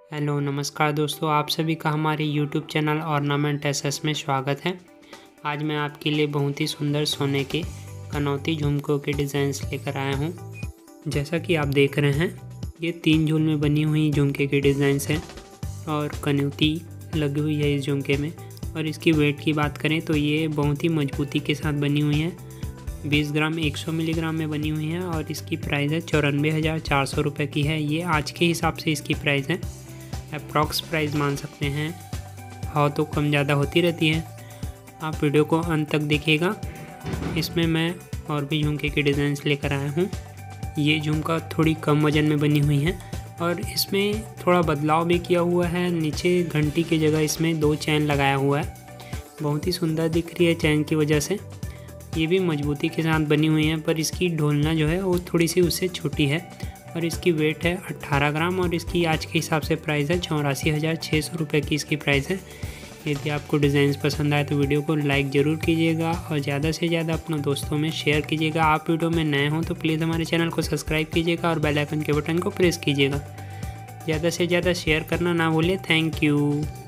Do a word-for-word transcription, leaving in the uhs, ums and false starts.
Hello नमस्कार दोस्तों, आप सभी का हमारे यूट्यूब चैनल ऑर्नामेंट एसएस में स्वागत है। आज मैं आपके लिए बहुत ही सुंदर सोने के कनौती झुमकों के डिज़ाइंस लेकर आया हूँ। जैसा कि आप देख रहे हैं, ये तीन झूल में बनी हुई झुमके के डिज़ाइंस हैं और कनौती लगी हुई है इस झुमके में। और इसकी वेट की बात करें तो ये बहुत ही मजबूती के साथ बनी हुई है। बीस ग्राम एक सौ मिलीग्राम में बनी हुई है और इसकी प्राइस है चौरानवे हज़ार चार सौ रुपये की है। ये आज के हिसाब से इसकी प्राइस है, अप्रॉक्स प्राइस मान सकते हैं, हाँ तो कम ज़्यादा होती रहती है। आप वीडियो को अंत तक देखिएगा। इसमें मैं और भी झुमके के डिज़ाइंस लेकर आया हूँ। ये झुमका थोड़ी कम वज़न में बनी हुई है और इसमें थोड़ा बदलाव भी किया हुआ है। नीचे घंटी की जगह इसमें दो चैन लगाया हुआ है, बहुत ही सुंदर दिख रही है चैन की वजह से। ये भी मजबूती के साथ बनी हुई है, पर इसकी ढोलना जो है वो थोड़ी सी उससे छोटी है और इसकी वेट है अट्ठारह ग्राम और इसकी आज के हिसाब से प्राइस है चौरासी हज़ार छः सौ रुपये की इसकी प्राइस है। यदि आपको डिज़ाइंस पसंद आए तो वीडियो को लाइक ज़रूर कीजिएगा और ज़्यादा से ज़्यादा अपने दोस्तों में शेयर कीजिएगा। आप वीडियो में नए हों तो प्लीज़ हमारे चैनल को सब्सक्राइब कीजिएगा और बेल आइकन के बटन को प्रेस कीजिएगा। ज़्यादा से ज़्यादा शेयर करना ना भूलें। Thank you.